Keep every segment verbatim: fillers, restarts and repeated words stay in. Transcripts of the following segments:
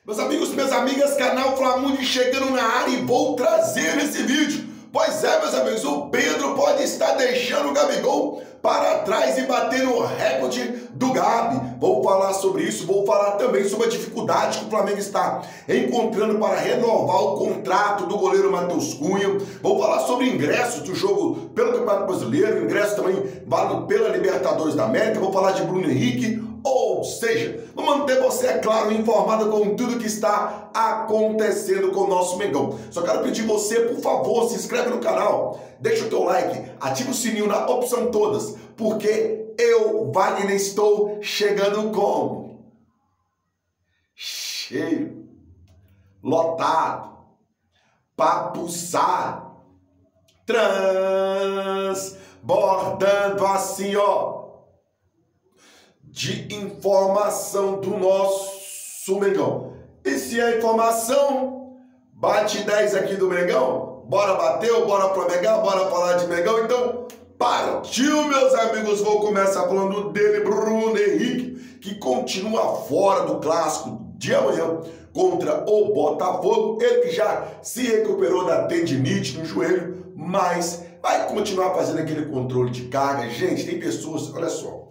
Meus amigos, minhas amigas, canal Flamundi chegando na área e vou trazer esse vídeo. Pois é, meus amigos, o Pedro pode estar deixando o Gabigol para trás e bater o recorde do Gabi. Vou falar sobre isso, vou falar também sobre a dificuldade que o Flamengo está encontrando para renovar o contrato do goleiro Matheus Cunha. Vou falar sobre ingressos do jogo pelo Campeonato Brasileiro, ingresso também válido pela Libertadores da América. Vou falar de Bruno Henrique. Ou seja, vou manter você, é claro, informado com tudo que está acontecendo com o nosso Mengão. Só quero pedir você, por favor, se inscreve no canal, deixa o teu like, ativa o sininho na opção todas, porque eu, Wagner, estou chegando como? Cheio, lotado, papuçado, transbordando assim, ó, de informação do nosso Mengão. E se a informação bate dez aqui do Mengão, bora bater, bora Flamengo, bora falar de Mengão. Então, partiu, meus amigos. Vou começar falando dele, Bruno Henrique, que continua fora do clássico de amanhã contra o Botafogo. Ele que já se recuperou da tendinite no joelho, mas vai continuar fazendo aquele controle de carga. Gente, tem pessoas, olha só,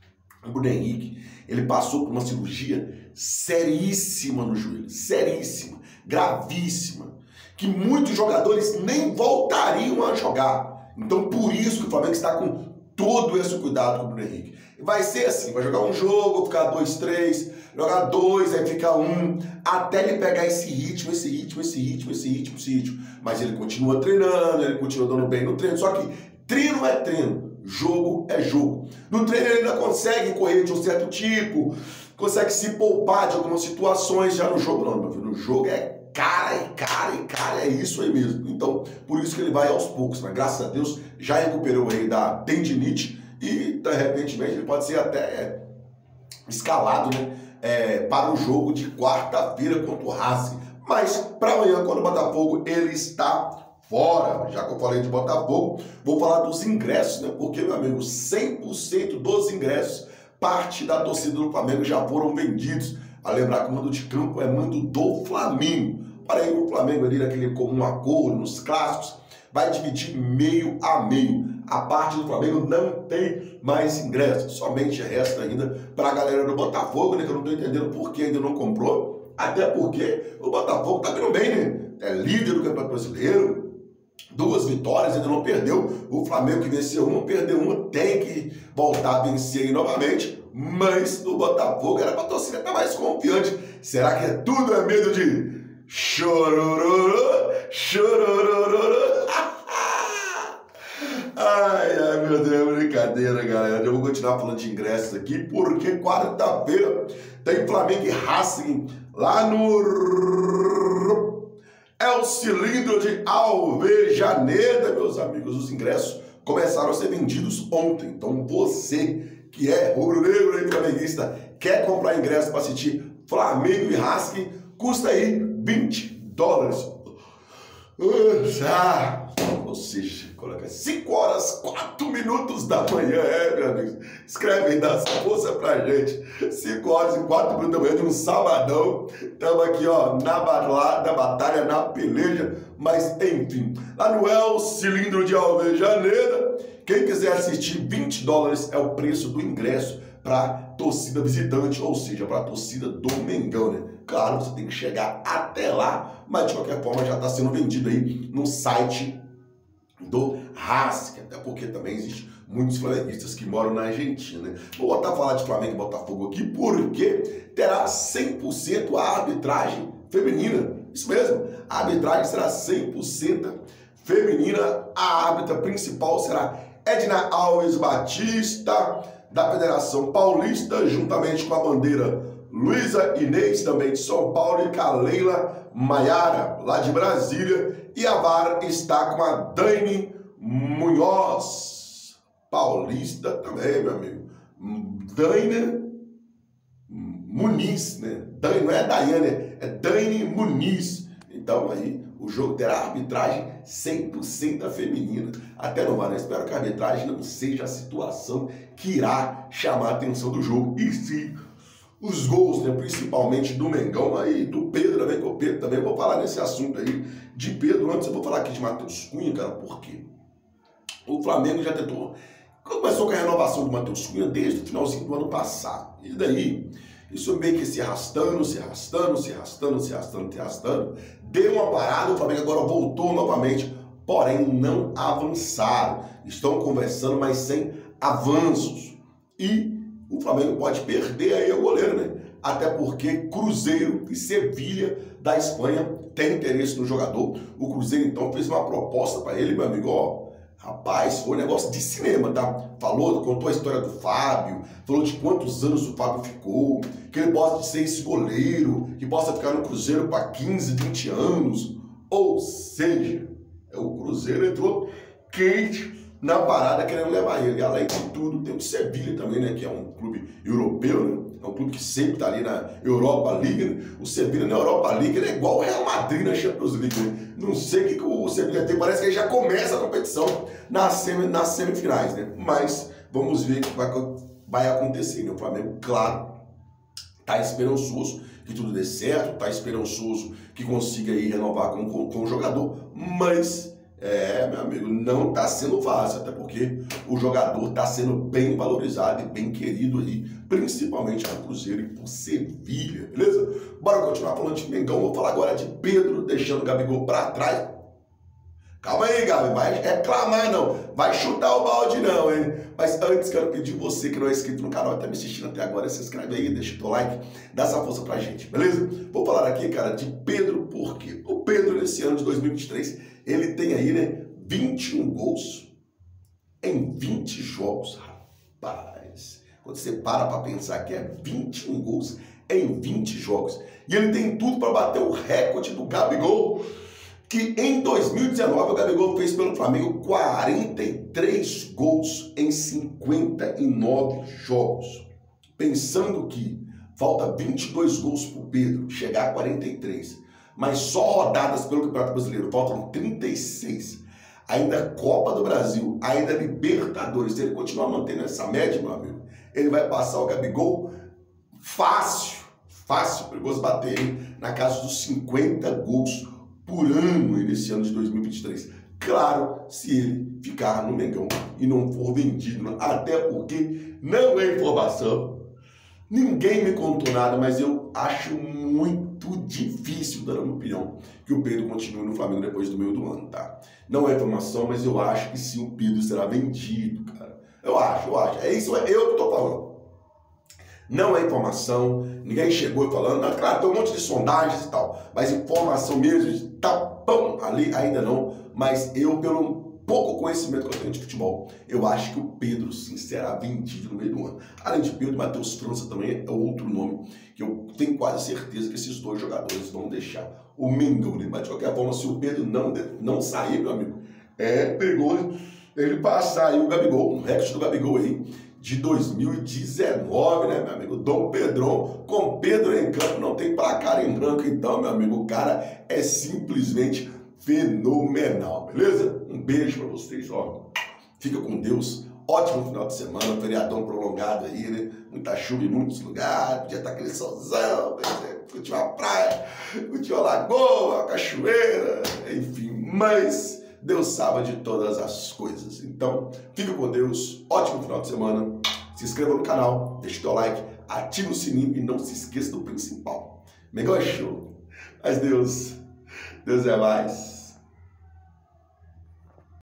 o Bruno Henrique, ele passou por uma cirurgia seríssima no joelho, seríssima, gravíssima, que muitos jogadores nem voltariam a jogar. Então, por isso que o Flamengo está com todo esse cuidado com o Bruno Henrique. Vai ser assim, vai jogar um jogo, ficar dois, três, jogar dois, aí ficar um, até ele pegar esse ritmo, esse ritmo, esse ritmo, esse ritmo, esse ritmo. Mas ele continua treinando, ele continua dando bem no treino, só que treino é treino. Jogo é jogo. No treino ele ainda consegue correr de um certo tipo, consegue se poupar de algumas situações. Já no jogo não, meu filho. No jogo é cara e cara e cara, é isso aí mesmo. Então, por isso que ele vai aos poucos. Mas graças a Deus já recuperou aí da tendinite e, de repente, ele pode ser até escalado, né, é, para o jogo de quarta-feira contra o Racing. Mas para amanhã, quando o Botafogo, ele está fora. Já que eu falei de Botafogo, vou falar dos ingressos, né? Porque, meu amigo, cem por cento dos ingressos, parte da torcida do Flamengo já foram vendidos. A lembrar que o mando de campo é mando do Flamengo. Para aí o Flamengo ali, naquele comum acordo, nos clássicos, vai dividir meio a meio. A parte do Flamengo não tem mais ingressos. Somente resta ainda para a galera do Botafogo, né? Que eu não estou entendendo por que ainda não comprou. Até porque o Botafogo tá vindo bem, né? É líder do Campeonato Brasileiro. Duas vitórias, ainda não perdeu. O Flamengo que venceu uma, perdeu uma, tem que voltar a vencer aí novamente. Mas o Botafogo era pra torcida estar mais confiante. Será que é tudo é medo de chorororô, chorororô? Ai, ai, meu Deus, brincadeira, galera. Eu vou continuar falando de ingressos aqui, porque quarta-feira tem Flamengo e Racing lá no É o cilindro de Alvejaneda, meus amigos. Os ingressos começaram a ser vendidos ontem. Então você que é rubro-negro e flamenguista, quer comprar ingresso para assistir Flamengo e Racing, custa aí vinte dólares. Ah, ou seja, coloca cinco horas, quatro minutos da manhã, é, meu amigo. Escreve aí, dá essa força pra gente. cinco horas e quatro minutos da manhã de um sabadão. Estamos aqui, ó, na, balada, na batalha, na peleja. Mas, enfim, lá no É o Cilindro de Alvejaneda, quem quiser assistir, vinte dólares é o preço do ingresso para torcida visitante, ou seja, para a torcida do Mengão, né? Claro, você tem que chegar até lá, mas de qualquer forma já está sendo vendido aí no site do Racing, até porque também existe muitos flamenguistas que moram na Argentina, né? Vou botar a falar de Flamengo e Botafogo aqui, porque terá cem por cento a arbitragem feminina. Isso mesmo, a arbitragem será cem por cento feminina. A árbitra principal será Edna Alves Batista, da Federação Paulista, juntamente com a bandeira Luísa Inês, também de São Paulo, e Caleila Maiara, lá de Brasília. E a vara está com a Dani Munhoz, paulista também, meu amigo. Dani Muniz, né? Dani, não é Daiane, é Dani Muniz. Então aí o jogo terá arbitragem cem por cento feminina. Até no mar, né? Espero que a arbitragem não seja a situação que irá chamar a atenção do jogo. E se os gols, né, principalmente do Mengão, aí do Pedro também, que o Pedro também, vou falar nesse assunto aí de Pedro, antes eu vou falar aqui de Matheus Cunha, cara, por quê? O Flamengo já tentou, começou com a renovação do Matheus Cunha desde o finalzinho do ano passado, e daí, isso meio que se arrastando, se arrastando, se arrastando, se arrastando, se arrastando, deu uma parada, o Flamengo agora voltou novamente, porém não avançaram, estão conversando, mas sem avanços, e o Flamengo pode perder aí o goleiro, né? Até porque Cruzeiro e Sevilha da Espanha têm interesse no jogador. O Cruzeiro, então, fez uma proposta para ele, meu amigo, ó, rapaz, foi um negócio de cinema, tá? Falou, contou a história do Fábio, falou de quantos anos o Fábio ficou, que ele possa ser esse goleiro, que possa ficar no Cruzeiro para quinze, vinte anos. Ou seja, o Cruzeiro entrou quente na parada querendo levar ele. Além de tudo, tem o Sevilha também, né? Que é um clube europeu, né? É um clube que sempre está ali na Europa League, né? O Sevilha na Europa League ele é igual o Real Madrid na Champions League, né? Não sei o que, que o Sevilha tem, parece que ele já começa a competição nas, semi, nas semifinais, né? Mas vamos ver o que vai, vai acontecer, né? O Flamengo, claro, tá esperançoso que tudo dê certo, tá esperançoso que consiga aí renovar com, com, com o jogador, mas... É, meu amigo, não está sendo fácil, até porque o jogador está sendo bem valorizado e bem querido aí, principalmente no Cruzeiro e por Sevilha, beleza? Bora continuar falando de Mengão, vou falar agora de Pedro deixando o Gabigol para trás. Calma aí, Gabi, vai reclamar não, vai chutar o balde não, hein? Mas antes quero pedir você que não é inscrito no canal e tá me assistindo até agora, se inscreve aí, deixa o teu like, dá essa força pra gente, beleza? Vou falar aqui, cara, de Pedro, porque o Pedro nesse ano de dois mil e vinte e três, ele tem aí, né, vinte e um gols em vinte jogos, rapaz. Quando você para pra pensar que é vinte e um gols em vinte jogos, e ele tem tudo para bater o recorde do Gabigol, que em dois mil e dezenove o Gabigol fez pelo Flamengo quarenta e três gols em cinquenta e nove jogos. Pensando que falta vinte e dois gols para o Pedro chegar a quarenta e três, mas só rodadas pelo Campeonato Brasileiro, faltam trinta e seis. Ainda Copa do Brasil, ainda Libertadores, se ele continuar mantendo essa média, meu amigo, ele vai passar o Gabigol fácil, fácil, perigoso bater hein, na casa dos cinquenta gols por ano nesse ano de dois mil e vinte e três. Claro, se ele ficar no Mengão e não for vendido, até porque não é informação, ninguém me contou nada, mas eu acho muito difícil, dando a minha opinião, que o Pedro continue no Flamengo depois do meio do ano, tá? Não é informação, mas eu acho que sim, o Pedro será vendido, cara. Eu acho, eu acho. É isso, é eu que tô falando. Não é informação, ninguém chegou falando, ah, claro, tem um monte de sondagens e tal, mas informação mesmo, de tapão ali ainda não, mas eu, pelo pouco conhecimento que eu tenho de futebol, eu acho que o Pedro, sim, será vendido no meio do ano. Além de Pedro, Matheus França também é outro nome, que eu tenho quase certeza que esses dois jogadores vão deixar o Mengão, né? Mas de qualquer forma, se o Pedro não, não sair, meu amigo, é perigoso ele passar aí o Gabigol, o recorde do Gabigol aí, de dois mil e dezenove, né, meu amigo? Dom Pedrão, com Pedro em campo, não tem placar em branco, então, meu amigo, o cara é simplesmente fenomenal, beleza? Um beijo pra vocês, ó. Fica com Deus, ótimo final de semana, feriadão prolongado aí, né? Muita chuva em muitos lugares, podia estar aquele solzão, curtiu a praia, curtiu a lagoa, a cachoeira, enfim, mas Deus sabe de todas as coisas. Então, fica com Deus, ótimo final de semana, se inscreva no canal, deixe o teu like, ative o sininho e não se esqueça do principal. Mengão é show, mas Deus, Deus é mais.